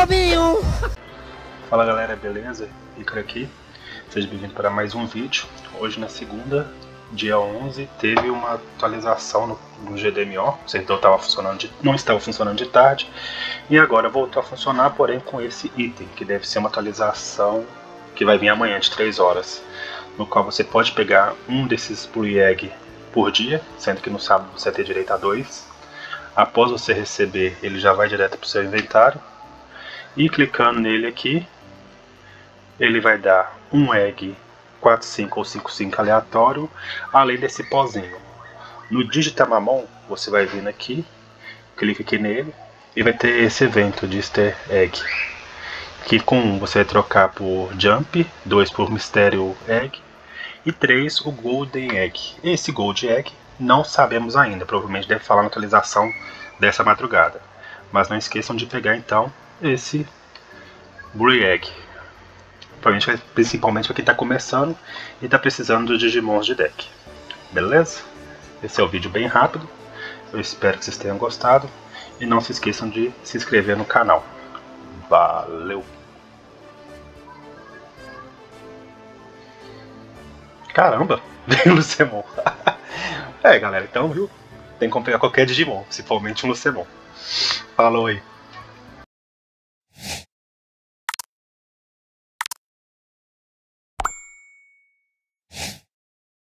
novinho! Fala galera, beleza? Icaro aqui. Seja bem-vindo para mais um vídeo. Hoje na segunda, dia 11, teve uma atualização no GDMO. O servidor não estava funcionando de tarde e agora voltou a funcionar, porém com esse item, que deve ser uma atualização que vai vir amanhã de 3 horas, no qual você pode pegar um desses Blue Egg por dia, sendo que no sábado você vai ter direito a 2. Após você receber, ele já vai direto para o seu inventário. E clicando nele aqui, ele vai dar um egg 45 ou 55 aleatório, além desse pozinho. No Digitamamon, você vai vindo aqui, clica aqui nele e vai ter esse evento de Easter Egg, que com 1 você vai trocar por Jump, 2 por Mistério Egg e 3 o Golden Egg. Esse Gold Egg não sabemos ainda, provavelmente deve falar na atualização dessa madrugada. Mas não esqueçam de pegar então esse Blue Egg, principalmente para quem está começando e está precisando de Digimons de deck. Beleza? Esse é o vídeo bem rápido, eu espero que vocês tenham gostado e não se esqueçam de se inscrever no canal. Valeu! Caramba, veio o Lucemon. É galera, então viu? Tem como pegar qualquer Digimon, principalmente um Lucemon. Falou aí.